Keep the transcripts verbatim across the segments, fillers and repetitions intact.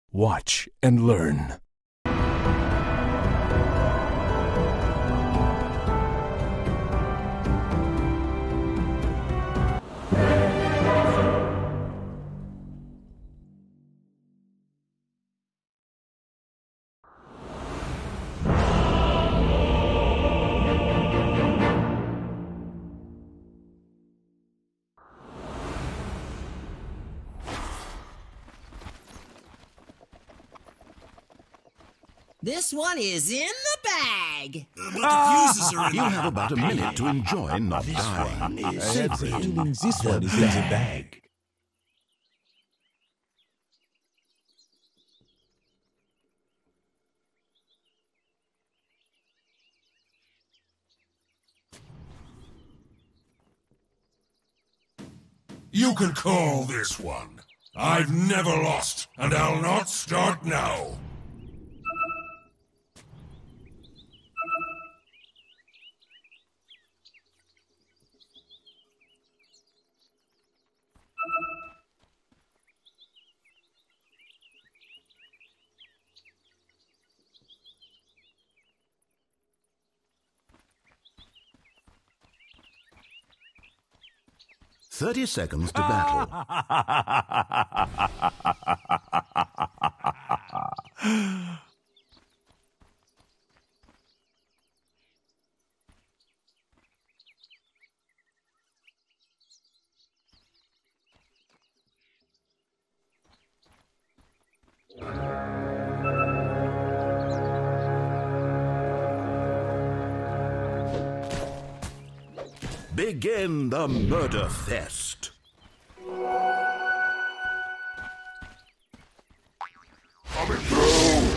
Watch and learn. This one is in the bag. Uh, but the fuses are in You the have about a minute to enjoy not dying. Sacred. This one is in the bag. You can call this one. I've never lost, and I'll not start now. Thirty seconds to battle. Begin the murder fest. Coming through!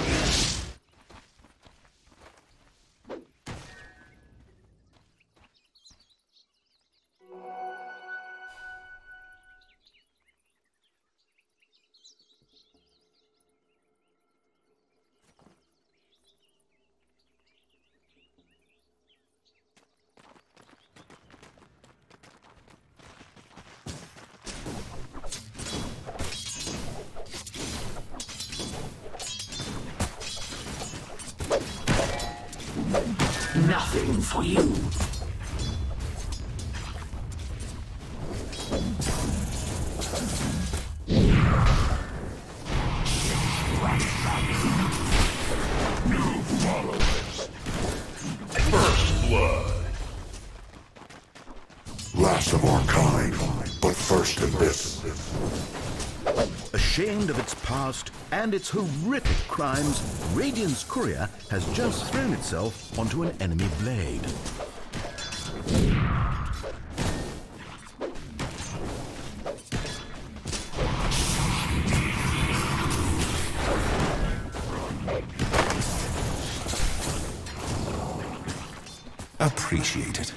Nothing for you. New followers. First blood. Last of our kind, but first in this. Ashamed of its past and its horrific crimes, Radiant's courier has just thrown itself onto an enemy blade. Appreciate it.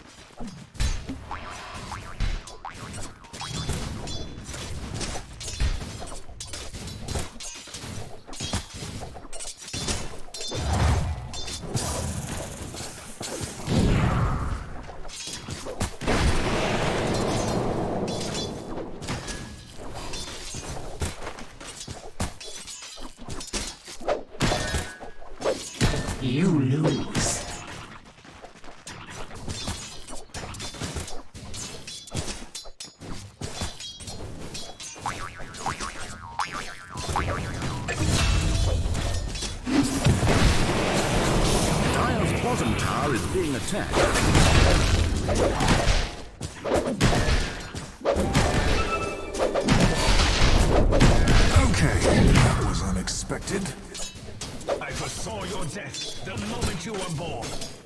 You lose. Dire's bottom tower is being attacked. Okay, that was unexpected. I foresaw your death the moment you were born.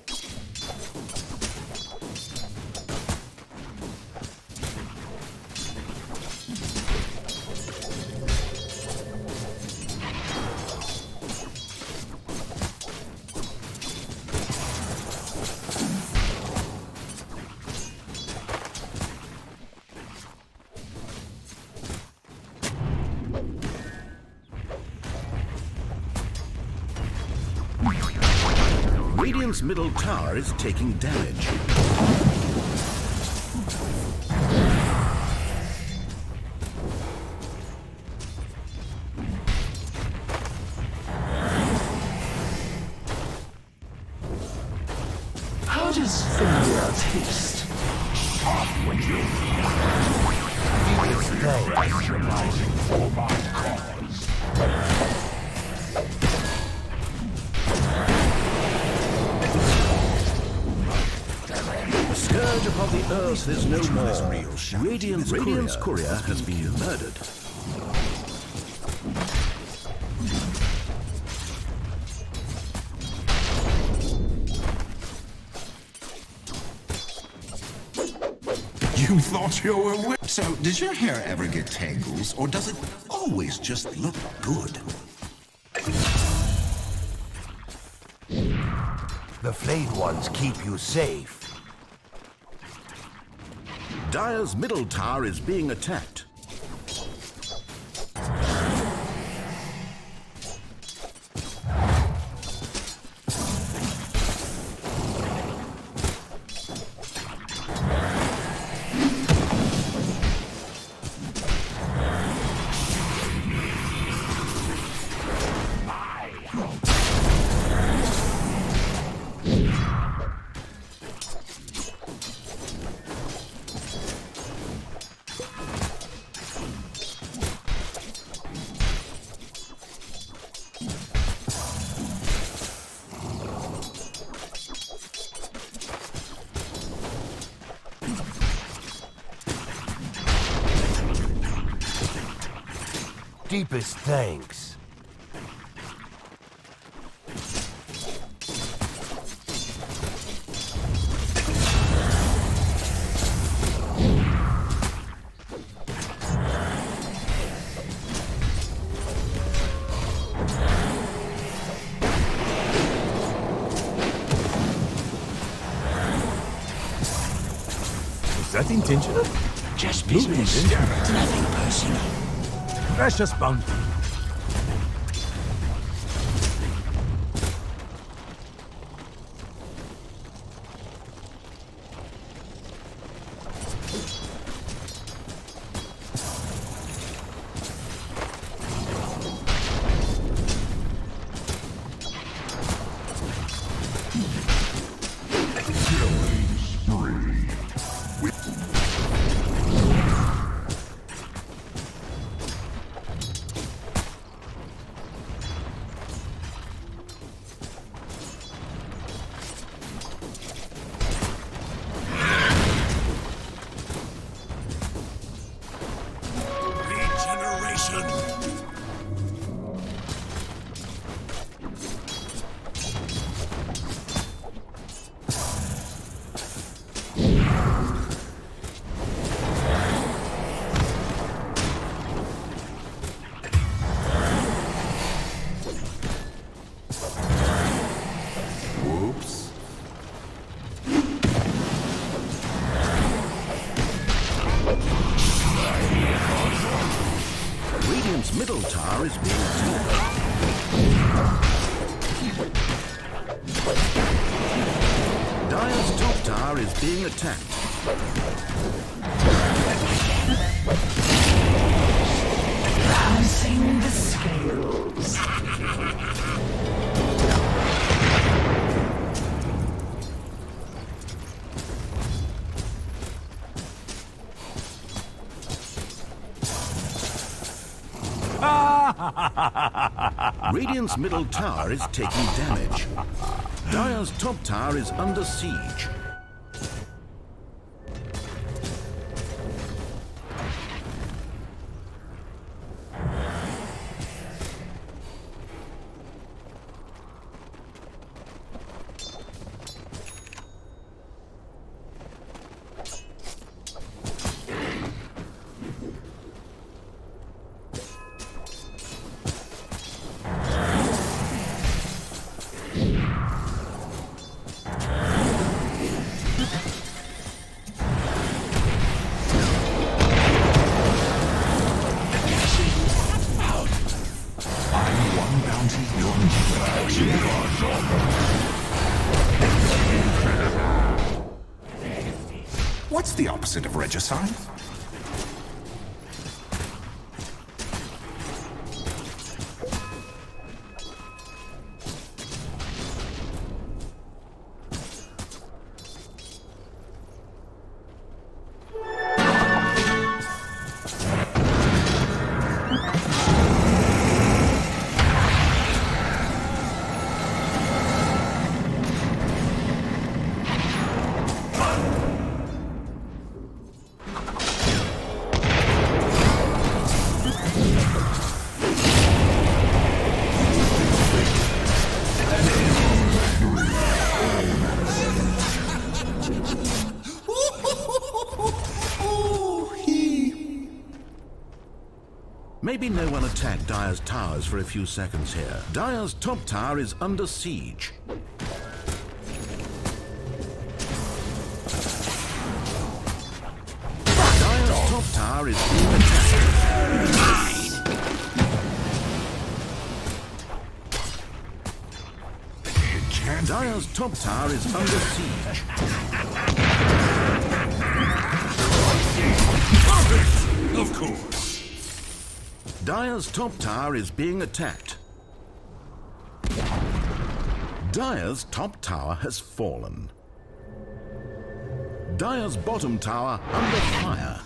Radiant's middle tower is taking damage. The scourge upon the earth is no more. Radiant's, Radiant's courier has been murdered. You thought you were wi- So, does your hair ever get tangles, or does it always just look good? The flayed ones keep you safe. Dire's middle tower is being attacked. Deepest thanks. Is that intentional? Just business. Nothing personal. Precious bounty. Middle tower is being attacked. Dire's top tower is being attacked. Balancing the scales. Radiant's middle tower is taking damage. Dire's top tower is under siege. What's the opposite of regicide? Maybe no one attacked Dire's towers for a few seconds here. Dire's top tower is under siege. Dire's top tower is being attacked. Dire's top tower is under siege. Of course. Dire's top tower is being attacked. Dire's top tower has fallen. Dire's bottom tower under fire.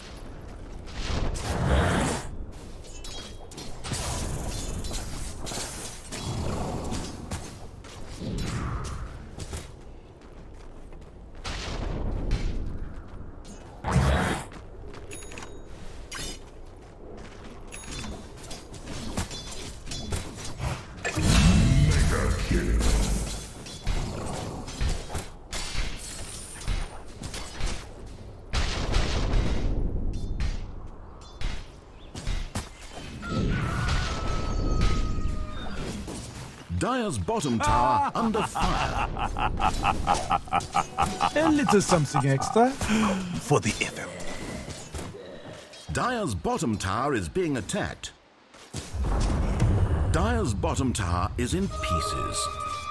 Dire's bottom tower under fire. A little something extra for the effort. Dire's bottom tower is being attacked. Dire's bottom tower is in pieces.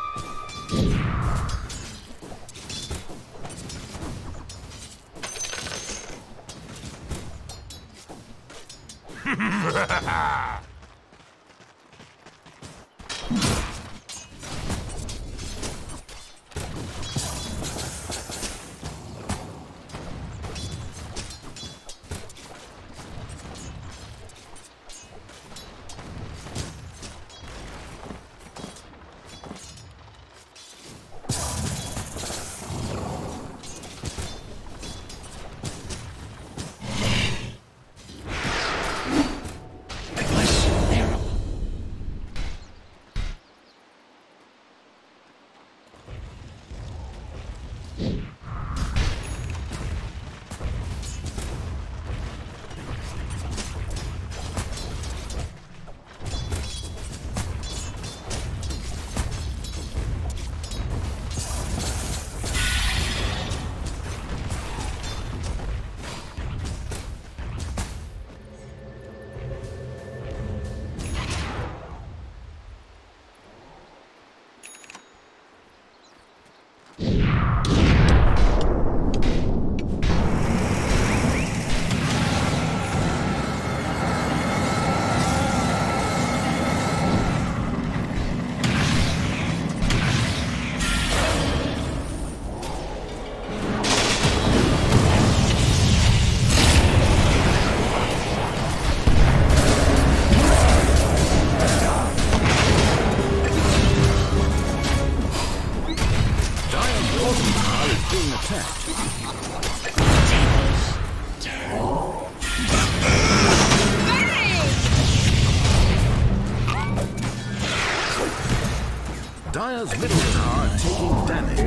Dire's middle tower taking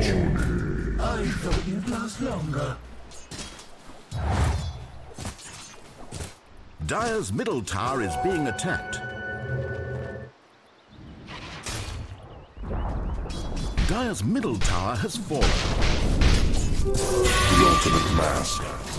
damage. I thought you'd last longer. Dire's middle tower is being attacked. Dire's middle tower has fallen. The ultimate mask.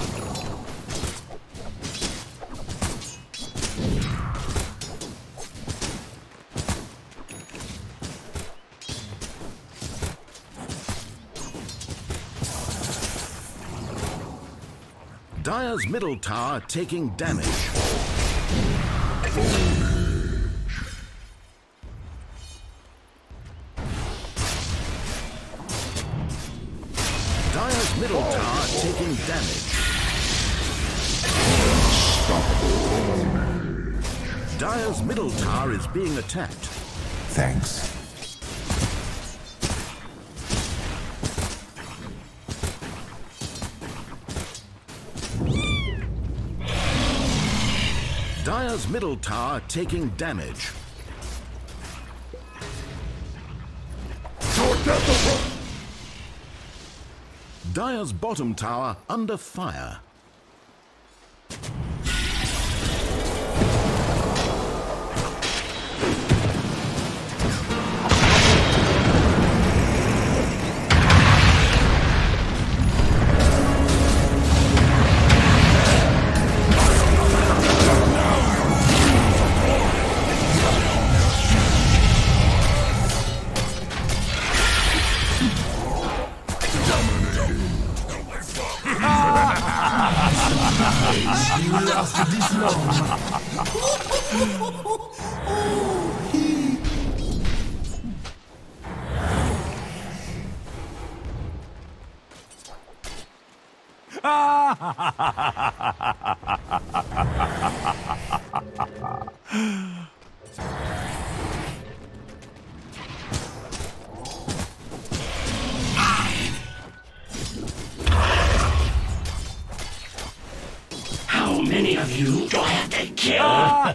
Dire's middle tower taking damage. Dire's middle tower taking damage. Dire's middle tower is being attacked. Thanks. Dire's middle tower taking damage. Dire's bottom tower under fire. You lasted this long. How many of you do I have to kill?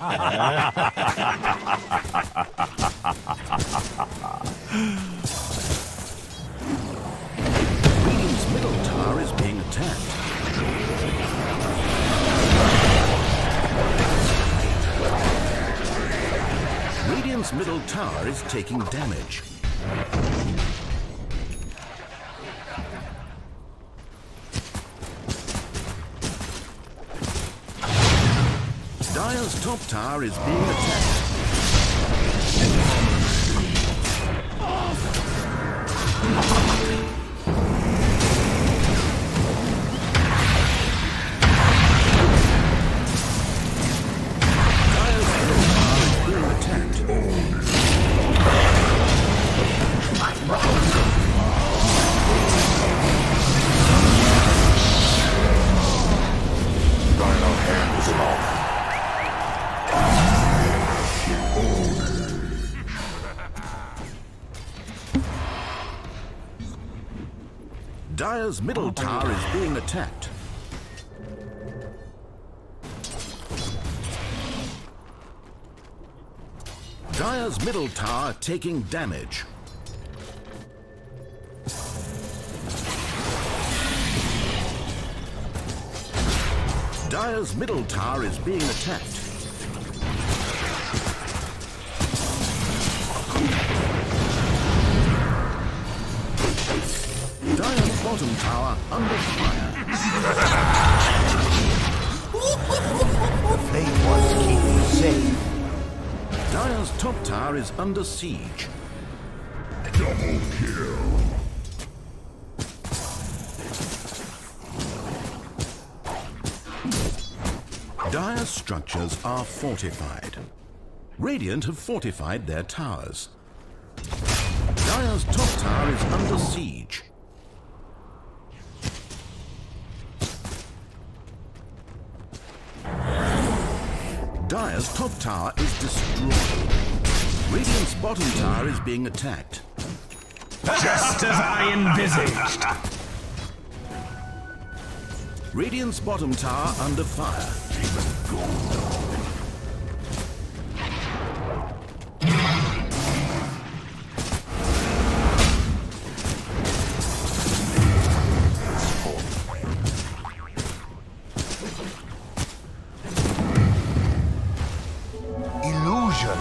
Radiant's middle tower is being attacked. Radiant's middle tower is taking damage. Dire's top tower is being attacked. Dire's middle tower is being attacked. Dino hand is long. Dire's middle tower is being attacked. Dire's middle tower taking damage. Dire's middle tower is being attacked. Dire's bottom tower under fire. The flame ones keep you safe. Dire's top tower is under siege. Double kill. Dire's structures are fortified. Radiant have fortified their towers. Dire's top tower is under siege. Dire's top tower is destroyed. Radiant's bottom tower is being attacked. Just as I envisaged. Radiant's bottom tower under fire. Illusion.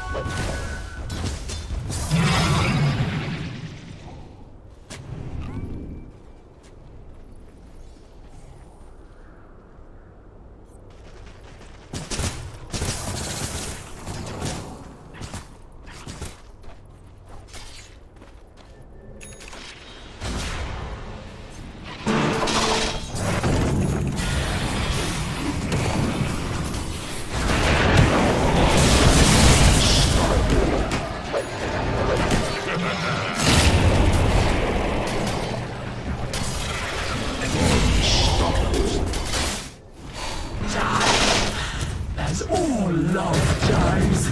As all love dies.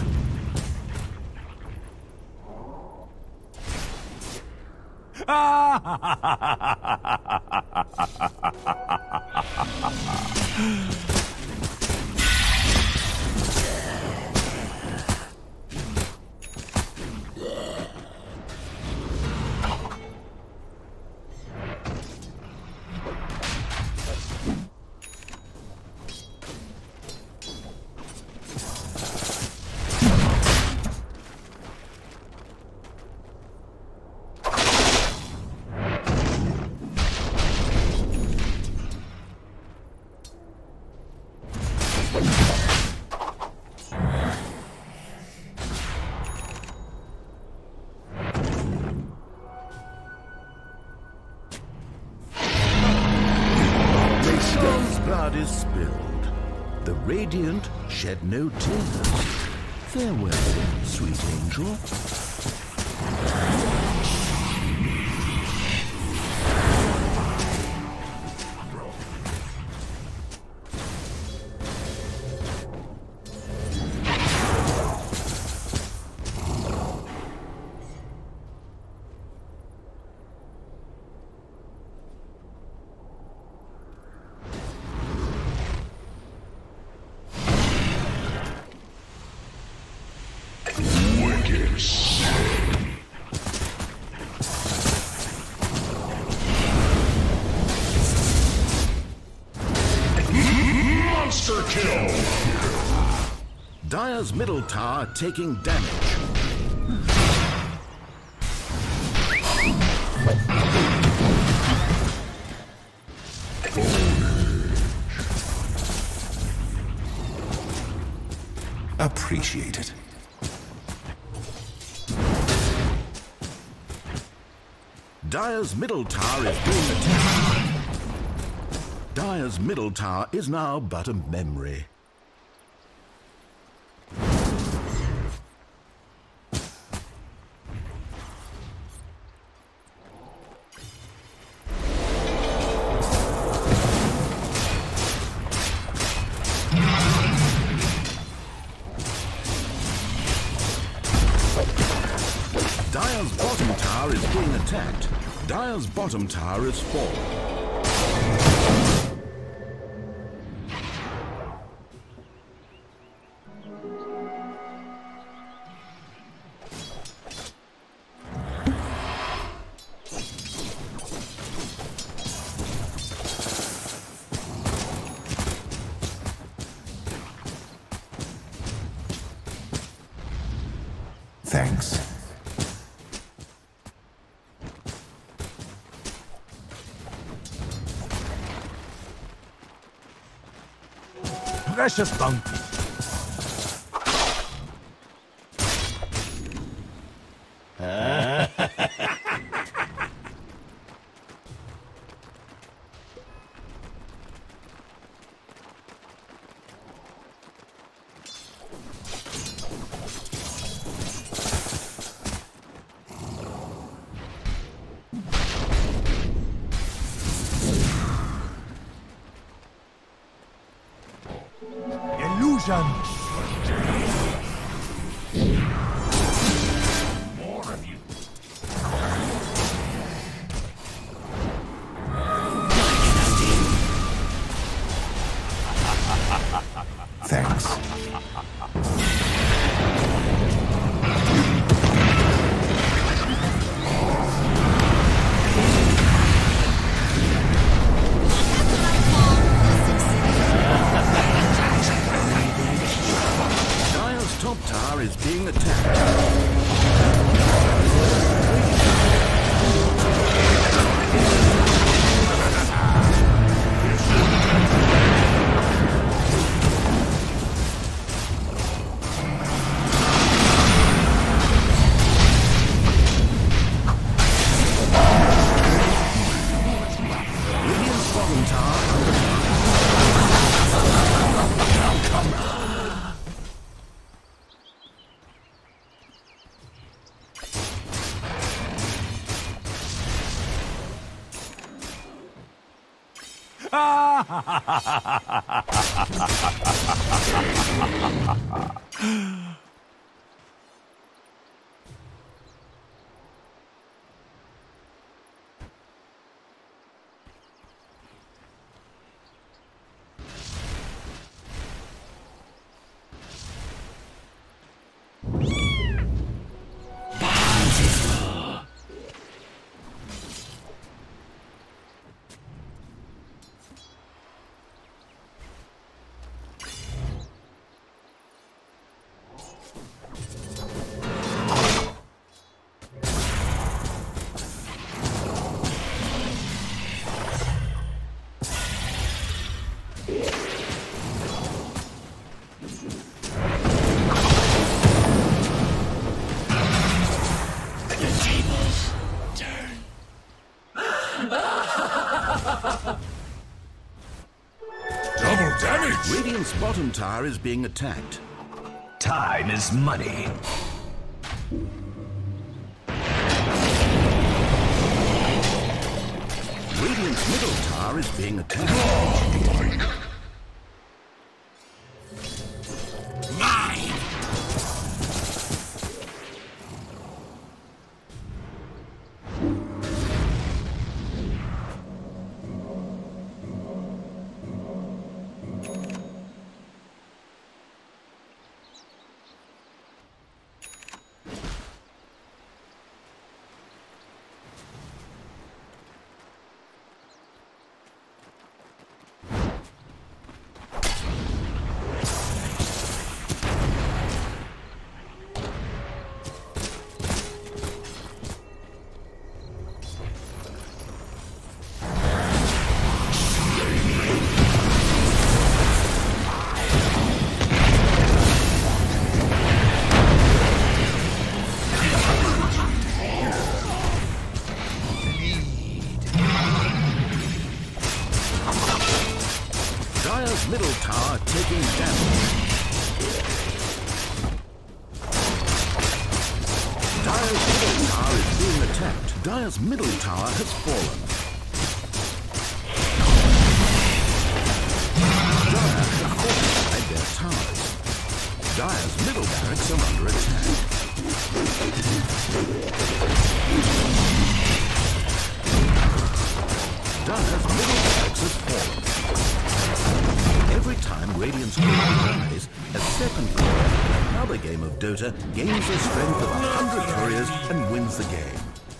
spilled. The Radiant shed no tears. Farewell, sweet angel. Monster kill! Dire's middle tower taking damage. Appreciate it. Dire's middle tower is being attacked. Dire's middle tower is now but a memory. Dire's bottom tower is being attacked. Dire's bottom tower is falling. Thanks. Precious bounty. Illusion. More of you. Thanks. Dire's top tower is being attacked. Radiant's bottom tower under Damage! Radiant's bottom tower is being attacked. Time is money. Radiant's middle tower is being attacked. Mine! Dire's middle tower taking damage. Dire's middle tower is being attacked. Dire's middle tower has fallen. Dire have fortified their towers. Dire's middle barracks are under attack. Dire's middle barracks has fallen. Every time Radiant's courier dies, a second courier in another game of Dota gains the strength of a hundred couriers and wins the game.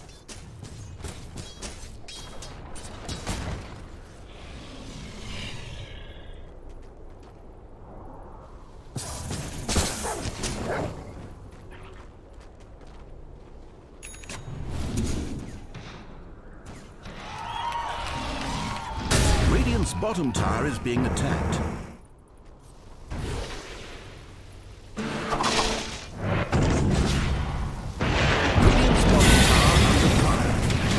Radiant's bottom tower is being attacked. Radiant's bottom tower under fire.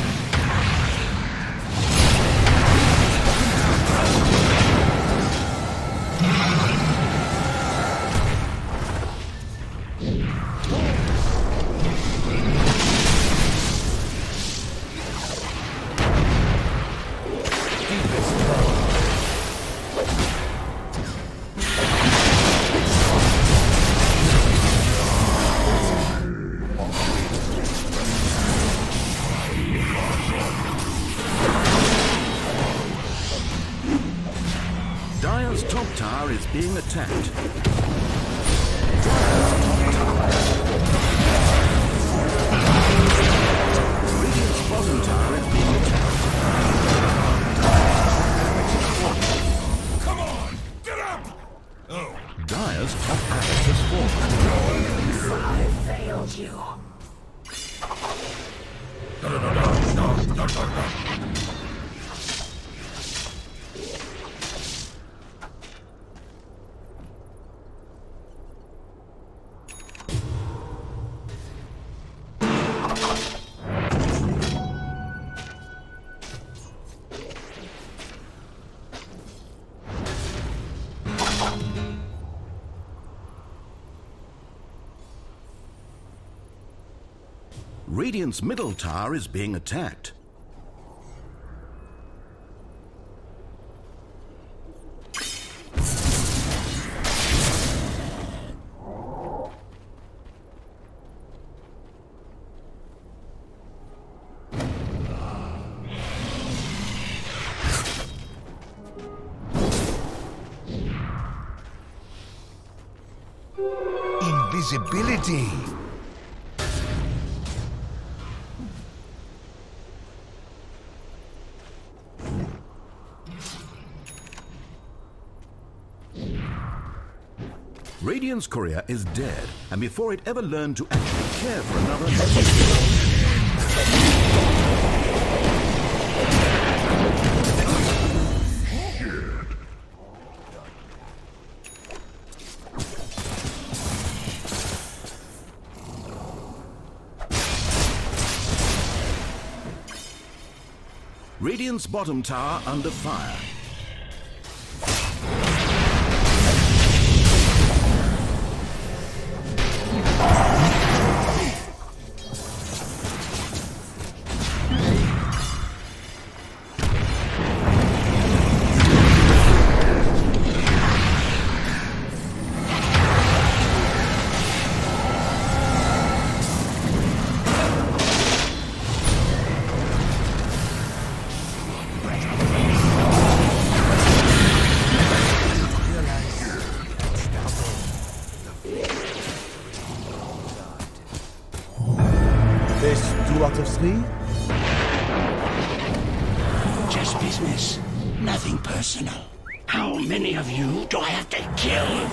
Dire's top tower is being attacked. Radiant's bottom tower is being attacked. Come on! Get up! Oh. Dire's top barracks has fallen. I failed you. No, no, no, no, no, no, no, no. Radiant's middle tower is being attacked. Invisibility. Radiant's courier is dead, and before it ever learned to actually care for another, Radiant's bottom tower under fire. two out of three? Just business. Nothing personal. How many of you do I have to kill?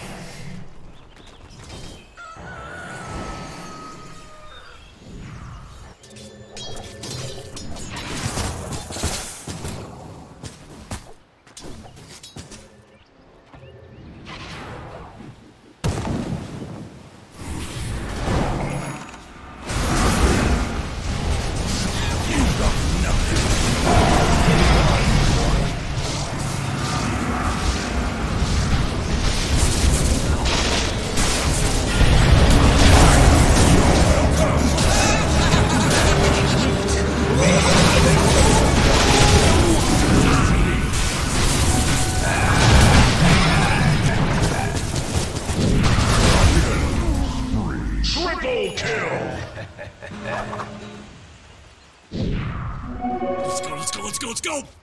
Let's go, let's go, let's go, let's go!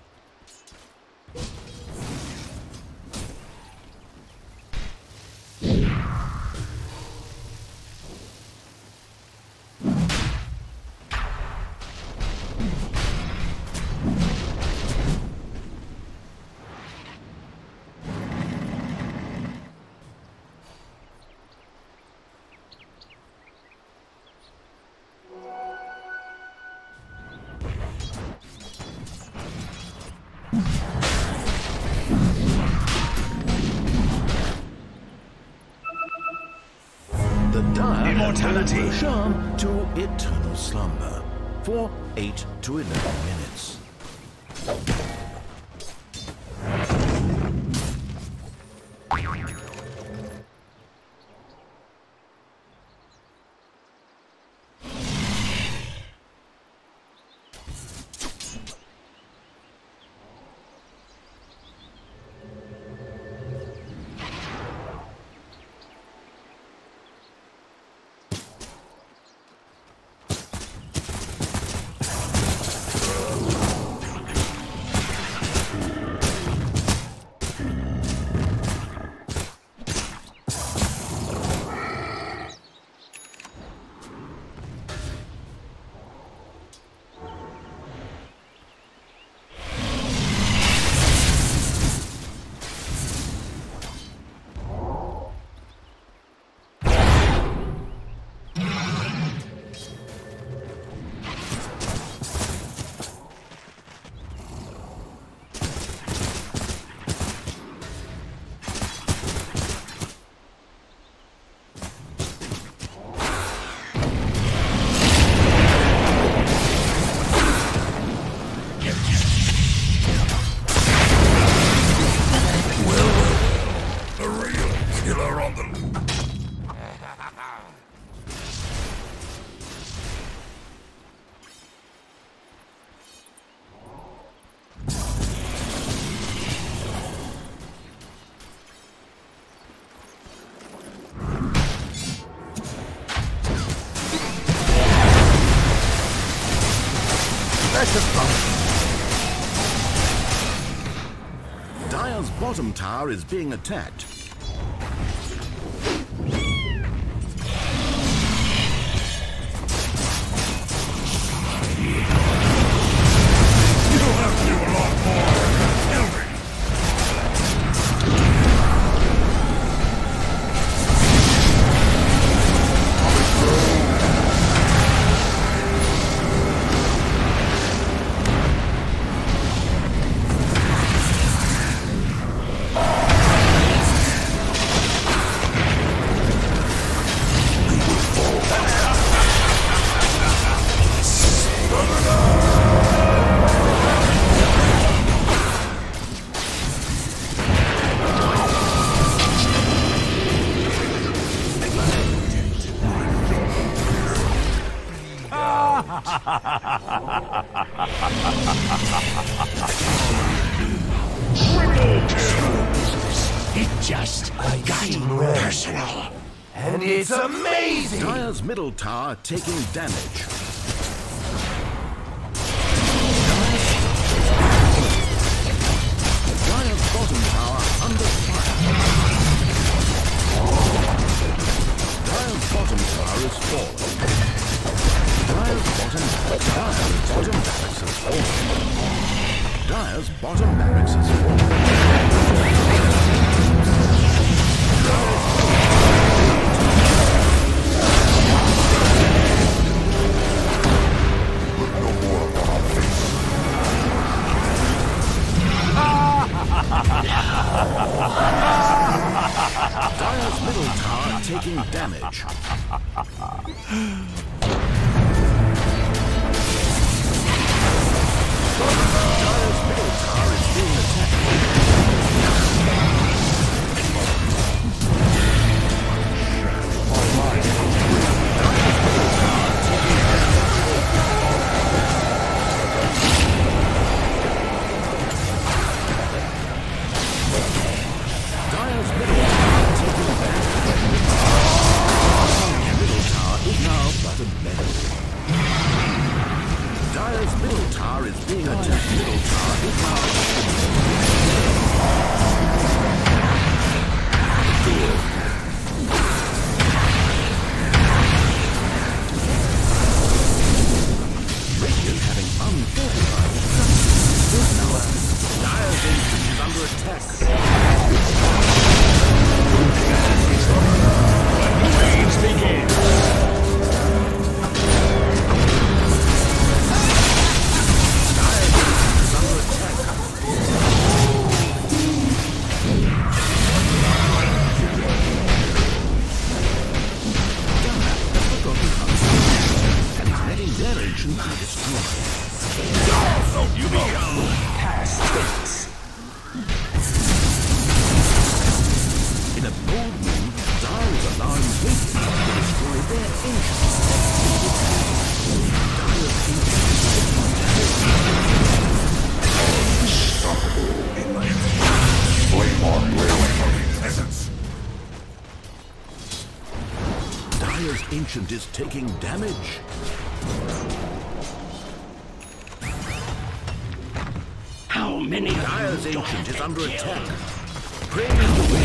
The dire Immortality. charm to eternal slumber for eight to eleven minutes. Dire's bottom tower is being attacked. You'll have to do a lot more. Kill me. It just got personal. And it's amazing! Dire's middle tower taking damage. Dire's bottom tower under fire. Dire's bottom tower is falling. Dire's bottom taking damage. Dire's middle tower is being attacked. Dire's middle tower taking back. Middle tower is now but a menace. Dire's middle tower is being attacked. Middle tower is now Radiant having unfortified structures. Dire's ancient is under attack. Rage begins. You become past tense. In a bold move, Dire is allowing Radiant to destroy their ancient. Dire's Unstoppable in my flame on wailing peasants. Dire's ancient is taking damage. How many Dire's of you do I ancient have is to under kill? attack. Praying to